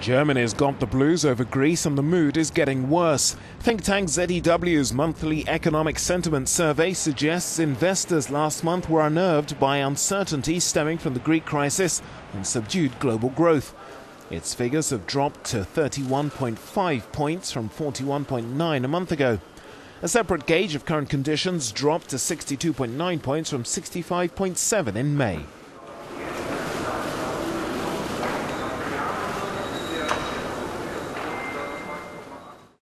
Germany's got the blues over Greece and the mood is getting worse. Think tank ZEW's monthly economic sentiment survey suggests investors last month were unnerved by uncertainty stemming from the Greek crisis and subdued global growth. Its figures have dropped to 31.5 points from 41.9 a month ago. A separate gauge of current conditions dropped to 62.9 points from 65.7 in May.